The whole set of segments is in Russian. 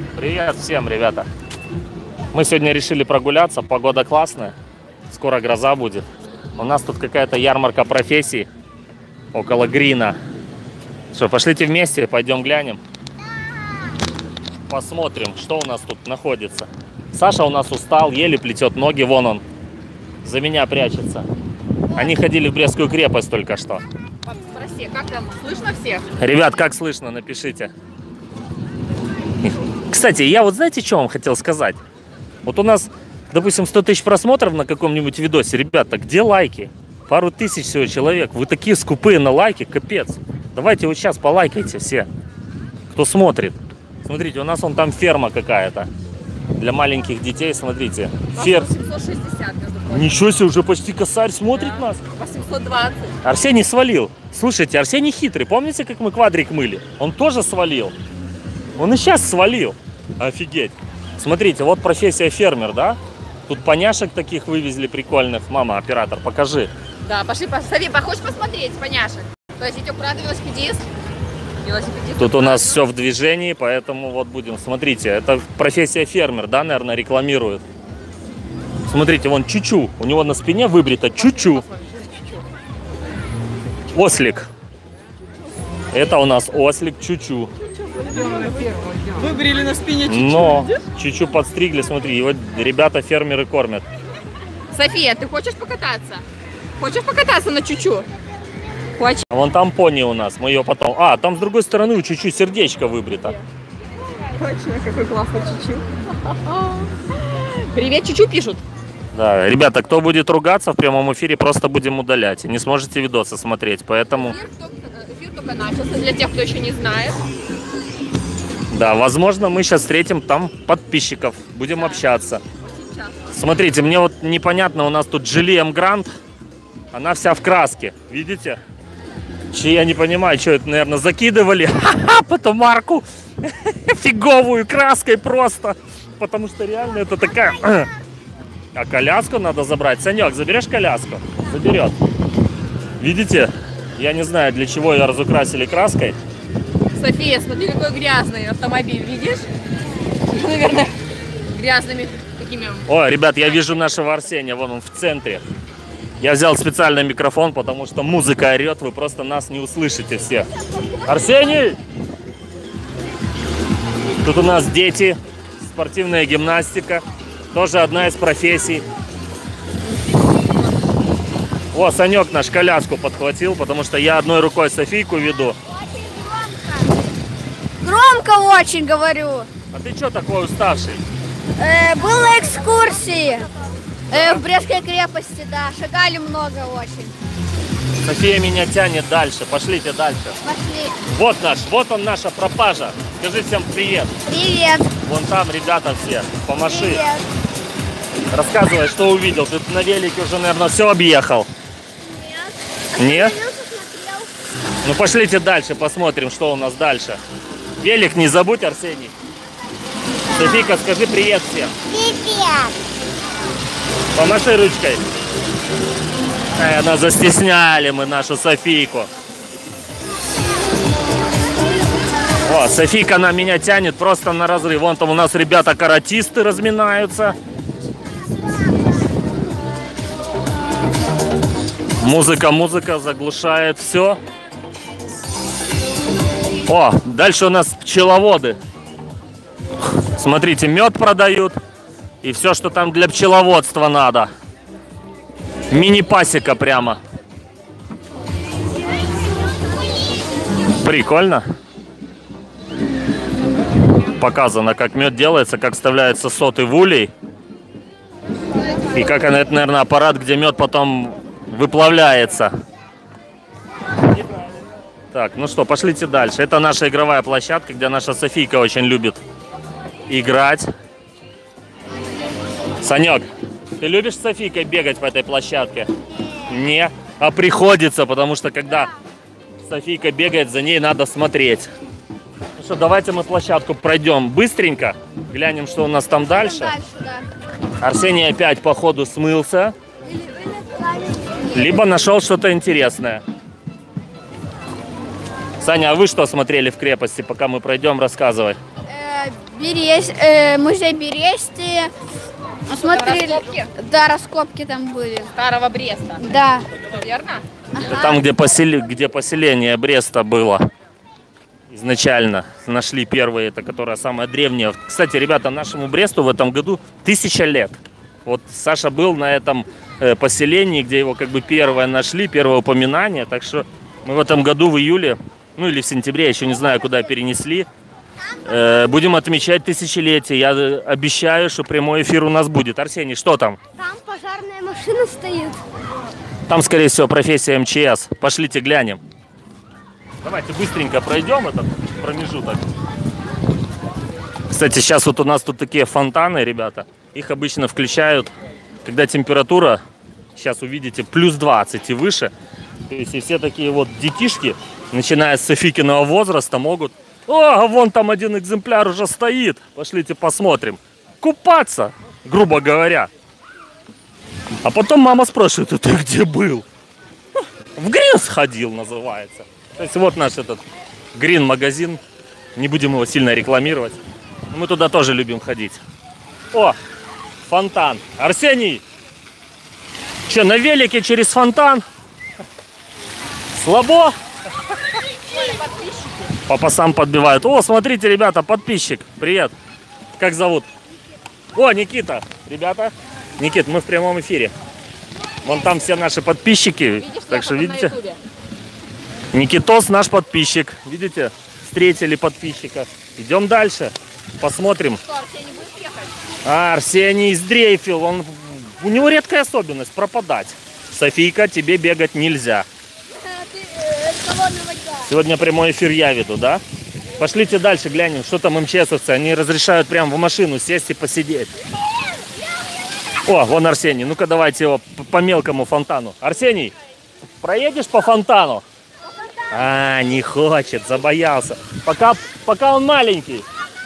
Привет всем, ребята. Мы сегодня решили прогуляться, погода классная, скоро гроза будет. У нас тут какая-то ярмарка профессий около Грина. Что, пошлите вместе, пойдем глянем. Посмотрим, что у нас тут находится. Саша у нас устал, еле плетет ноги, вон он за меня прячется. Они ходили в Брестскую крепость только что. Спроси, как там, слышно всех? Ребят, как слышно, напишите. Кстати, я вот знаете, что вам хотел сказать? Вот у нас, допустим, 100 тысяч просмотров на каком-нибудь видосе. Ребята, где лайки? Пару тысяч всего человек. Вы такие скупые на лайки, капец. Давайте вот сейчас полайкайте все, кто смотрит. Смотрите, у нас вон там ферма какая-то. Для маленьких детей, смотрите. 860, между прочим. Ничего себе, уже почти косарь смотрит нас. 820. Арсений свалил. Слушайте, Арсений хитрый. Помните, как мы квадрик мыли? Он тоже свалил. Он и сейчас свалил. Офигеть. Смотрите, вот профессия фермер, да? Тут поняшек таких вывезли прикольных. Мама, оператор, покажи. Да, пошли, хочешь посмотреть, поняшек? То есть идет правда велосипедист? Тут у нас все в движении, поэтому вот будем. Смотрите, это профессия фермер, да, наверное, рекламирует. Смотрите, вон Чучу. У него на спине выбрито Чучу. Ослик. Это у нас ослик Чучу. Выбрили на спине Чучу. Но Чучу подстригли, смотри, его ребята фермеры кормят. София, ты хочешь покататься? Хочешь покататься на Чучу? Хочешь? Вон там пони у нас, мы ее потом... А, там с другой стороны у Чучу сердечко выбрито. Точно, какой классный Чучу. Привет, Чучу пишут. Да, ребята, кто будет ругаться в прямом эфире, просто будем удалять. Не сможете видосы смотреть, поэтому... Эфир только начался, для тех, кто еще не знает. Да, возможно, мы сейчас встретим там подписчиков, будем общаться. Смотрите, мне вот непонятно, у нас тут Жилием Грант, она вся в краске, видите? Я не понимаю, что это, наверное, закидывали потом марку фиговую краской просто, потому что реально это такая... А коляску надо забрать. Санек, заберешь коляску? Заберет. Видите? Я не знаю, для чего ее разукрасили краской. София, смотри, какой грязный автомобиль, видишь? Наверное, грязными такими... О, ребят, я вижу нашего Арсения, вон он в центре. Я взял специальный микрофон, потому что музыка орет, вы просто нас не услышите все. Арсений! Тут у нас дети, спортивная гимнастика, тоже одна из профессий. О, Санек наш коляску подхватил, потому что я одной рукой Софийку веду. Громко очень говорю. А ты что такой уставший? Была экскурсии в Брестской крепости, да. Шагали много очень. София меня тянет дальше. Пошлите дальше. Пошли. Вот он наша пропажа. Скажи всем привет. Привет. Вон там ребята все. Помаши. Привет. Рассказывай, что увидел. Ты на велике уже, наверное, все объехал. Нет? Ну пошлите дальше, посмотрим, что у нас дальше. Велик не забудь, Арсений. Софийка, скажи привет всем. Привет. Помаши ручкой. Она застесняли мы нашу Софийку. О, Софийка на меня тянет просто на разрыв. Вон там у нас ребята-каратисты разминаются. Музыка заглушает все. О, дальше у нас пчеловоды. Смотрите, мед продают. И все, что там для пчеловодства надо. Мини-пасека прямо. Прикольно. Показано, как мед делается, как вставляется соты в улей. И как это, наверное, аппарат, где мед потом выплавляется. Так, ну что, пошлите дальше. Это наша игровая площадка, где наша Софийка очень любит играть. Санек, ты любишь с Софийкой бегать по этой площадке? Не, а приходится, потому что когда Софийка бегает, за ней надо смотреть. Ну что, давайте мы площадку пройдем быстренько, глянем, что у нас там дальше. Арсений опять по ходу смылся, либо нашел что-то интересное. Саня, а вы что смотрели в крепости, пока мы пройдем, рассказывай. Музей Бересты. Смотрели. Раскопки? Да, раскопки там были. Старого Бреста. Да. Верно? Это там, где поселение Бреста было. Изначально нашли первые, это которая самая древняя. Кстати, ребята, нашему Бресту в этом году 1000 лет. Вот Саша был на этом поселении, где его как бы первое нашли, первое упоминание. Так что мы в этом году в июле, ну или в сентябре, еще не знаю, куда перенесли, будем отмечать 1000-летие. Я обещаю, что прямой эфир у нас будет. Арсений, что там? Там пожарная машина стоит. Там, скорее всего, профессия МЧС. Пошлите глянем. Давайте быстренько пройдем этот промежуток. Кстати, сейчас вот у нас тут такие фонтаны, ребята. Их обычно включают, когда температура, сейчас увидите, плюс 20 и выше. То есть и все такие вот детишки, начиная с Софикиного возраста, могут... О, вон там один экземпляр уже стоит. Пошлите посмотрим. Купаться, грубо говоря. А потом мама спрашивает: а ты где был? В Грин сходил, называется. То есть вот наш этот Грин-магазин. Не будем его сильно рекламировать. Мы туда тоже любим ходить. О, фонтан. Арсений! Че, на велике через фонтан? Слабо? Папа сам подбивает. О, смотрите, ребята, подписчик. Привет. Как зовут? О, Никита. Ребята. Никит, мы в прямом эфире. Вон там все наши подписчики. Видишь, так что, видите? Никитос наш подписчик. Видите? Встретили подписчика. Идем дальше. Посмотрим. Что, Арсений будет ехать? Арсений сдрейфил. У него редкая особенность пропадать. Софийка, тебе бегать нельзя. Сегодня прямой эфир я веду, да? Пошлите дальше, глянем, что там МЧСовцы. Они разрешают прямо в машину сесть и посидеть. О, вон Арсений. Ну-ка давайте его по мелкому фонтану. Арсений, проедешь по фонтану? А, не хочет, забоялся. Пока он маленький.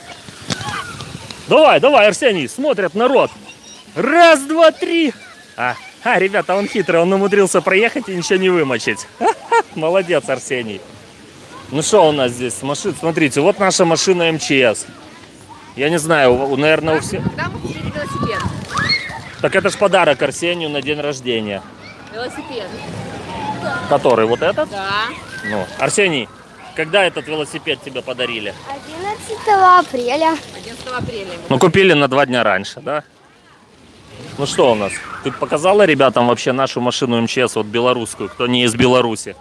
Давай, Арсений, смотрят народ. Раз, два, три. Ребята, он хитрый, он умудрился проехать и ничего не вымочить. Молодец, Арсений. Ну что у нас здесь? Машин, смотрите, вот наша машина МЧС. Я не знаю, наверное, у всех... Когда мы купили велосипед? Так это ж подарок Арсению на день рождения. Велосипед. Который, вот этот? Да. Ну, Арсений, когда этот велосипед тебе подарили? 11 апреля. 11 апреля. Ну, купили на 2 дня раньше, да? Ну что у нас? Ты показала ребятам вообще нашу машину МЧС, вот белорусскую, кто не из Беларуси?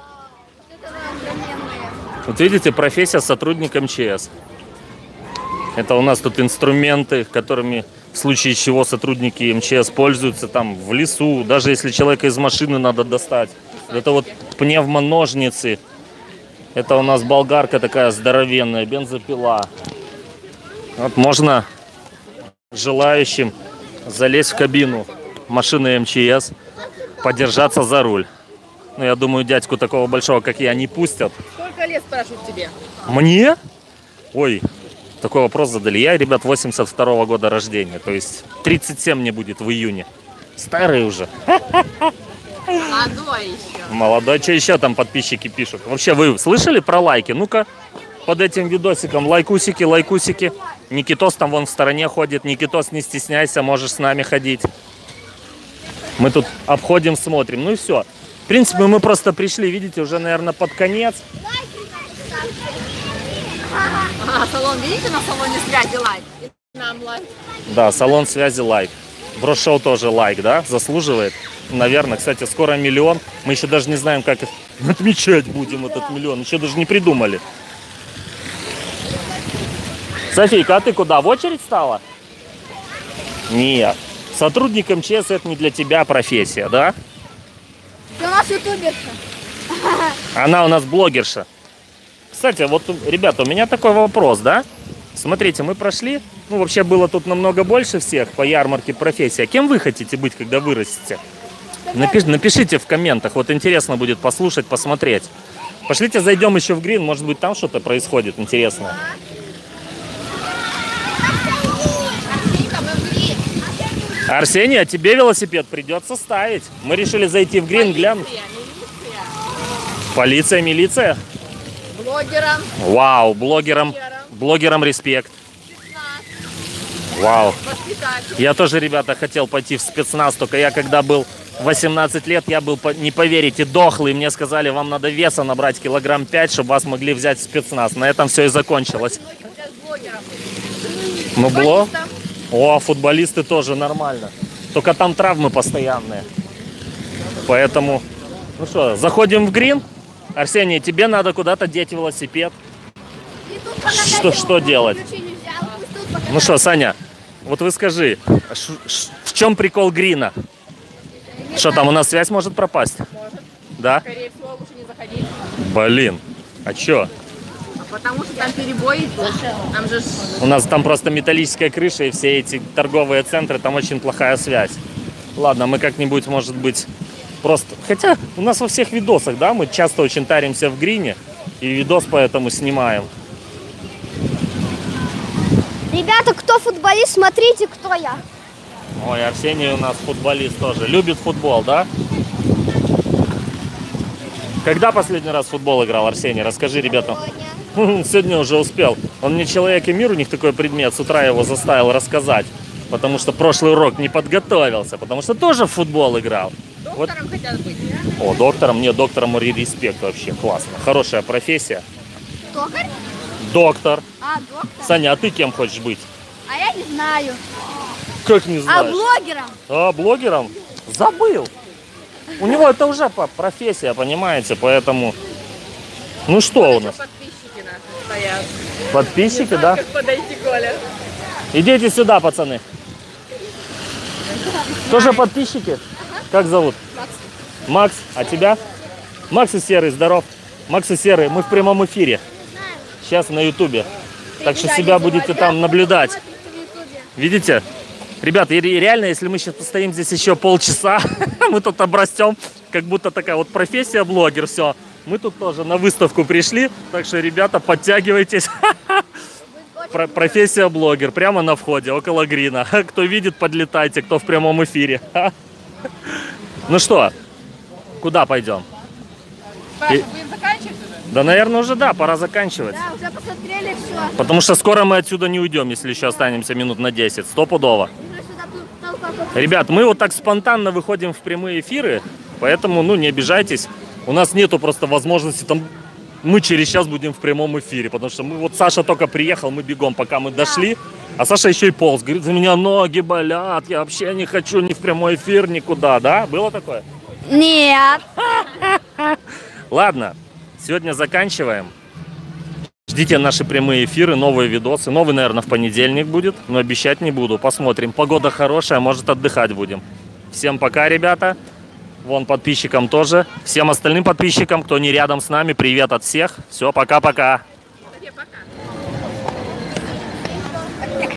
Вот видите, профессия сотрудник МЧС. Это у нас тут инструменты, которыми в случае чего сотрудники МЧС пользуются там в лесу, даже если человека из машины надо достать. Это вот пневмоножницы. Это у нас болгарка такая здоровенная, бензопила. Вот можно желающим залезть в кабину машины МЧС, подержаться за руль. Ну, я думаю, дядьку такого большого, как я, не пустят. Сколько лет, спрашивают тебе? Мне? Ой, такой вопрос задали. Я, ребят, 82-го года рождения. То есть 37 мне будет в июне. Старый уже. Молодой еще. Молодой. Что еще там подписчики пишут? Вообще, вы слышали про лайки? Ну-ка, под этим видосиком лайкусики, лайкусики. Никитос там вон в стороне ходит. Никитос, не стесняйся, можешь с нами ходить. Мы тут обходим, смотрим. Ну и все. В принципе, мы просто пришли, видите, уже, наверное, под конец. Салон, видите, на салоне связи лайк? Нам лайк. Да, салон связи лайк. Брошоу тоже лайк, да? Заслуживает. Наверное, кстати, скоро 1 миллион. Мы еще даже не знаем, как отмечать будем этот 1 миллион. Еще даже не придумали. Софийка, а ты куда? В очередь стала? Нет. Сотрудник МЧС — это не для тебя профессия, да? Ты у нас ютуберша. Она у нас блогерша. Кстати, вот, ребята, у меня такой вопрос, да? Смотрите, мы прошли, ну, вообще было тут намного больше всех по ярмарке профессий. А кем вы хотите быть, когда вырастете? Напишите в комментах, вот интересно будет послушать, посмотреть. Пошлите, зайдем еще в Грин, может быть, там что-то происходит интересное. Арсений, а тебе велосипед придется ставить. Мы решили зайти в Грин, глянуть. Полиция, милиция? Блогерам. Вау, блогерам респект. Вау. Воспитатель. Я тоже, ребята, хотел пойти в спецназ, только я когда был 18 лет, я был, не поверите, дохлый. Мне сказали, вам надо веса набрать килограмм 5, чтобы вас могли взять в спецназ. На этом все и закончилось. Сейчас блогером. Ну, было? Футболистом. О, футболисты тоже нормально. Только там травмы постоянные. Поэтому, ну что, заходим в грин. Арсений, тебе надо куда-то деть велосипед. Что делать? Ну что, Саня, вот вы скажи, в чем прикол грина? Что там, у нас связь может пропасть? Может. Да? Скорее всего, лучше не заходить. Блин, а чё? Потому что там перебои идут. Там же... У нас там просто металлическая крыша и все эти торговые центры, там очень плохая связь. Ладно, мы как-нибудь, может быть, просто... Хотя у нас во всех видосах, да, мы часто очень таримся в грине и видос поэтому снимаем. Ребята, кто футболист, смотрите, кто я. Ой, Арсений у нас футболист тоже. Любит футбол, да? Когда последний раз в футбол играл, Арсений? Расскажи ребятам. Сегодня уже успел. Он мне «Человек и мир», у них такой предмет. С утра его заставил рассказать. Потому что прошлый урок не подготовился. Потому что тоже в футбол играл. Доктором вот. Хотят быть. О, доктором? Нет, доктором респект вообще. Классно. Хорошая профессия. Токарь? Доктор. А, доктор. Саня, а ты кем хочешь быть? А я не знаю. Как не А знаешь? блогером? А, блогером? Забыл. У него это уже профессия, понимаете, поэтому... Ну что у нас? Подписчики наши стоят. Подписчики, Не знаю, да? как подойти, Коля. Идите сюда, пацаны. Тоже подписчики? Как зовут? Макс. А тебя? Макс и Серый, здоров. Макс и Серый, мы в прямом эфире. Сейчас на ютубе. Так что себя будете там наблюдать. Видите? Ребята, реально, если мы сейчас постоим здесь еще полчаса, мы тут обрастем, как будто такая вот профессия блогер, все. Мы тут тоже на выставку пришли, так что, ребята, подтягивайтесь. Профессия блогер, прямо на входе, около грина. Кто видит, подлетайте, кто в прямом эфире. Ну что, куда пойдем? Будем заканчивать уже? Да, наверное, уже да, пора заканчивать. Да, уже посмотрели все. Потому что скоро мы отсюда не уйдем, если еще останемся минут на 10. Стопудово. Ребят, мы вот так спонтанно выходим в прямые эфиры, поэтому, ну, не обижайтесь. У нас нету просто возможности там... Мы через час будем в прямом эфире, потому что мы... Вот Саша только приехал, мы бегом, пока мы дошли. А Саша еще и полз. Говорит, за меня ноги болят, я вообще не хочу ни в прямой эфир, никуда. Да? Было такое? Нет. Ладно, сегодня заканчиваем. Ждите наши прямые эфиры, новые видосы. Новый, наверное, в понедельник будет, но обещать не буду. Посмотрим. Погода хорошая, может, отдыхать будем. Всем пока, ребята. Вон подписчикам тоже. Всем остальным подписчикам, кто не рядом с нами, привет от всех. Все, пока-пока.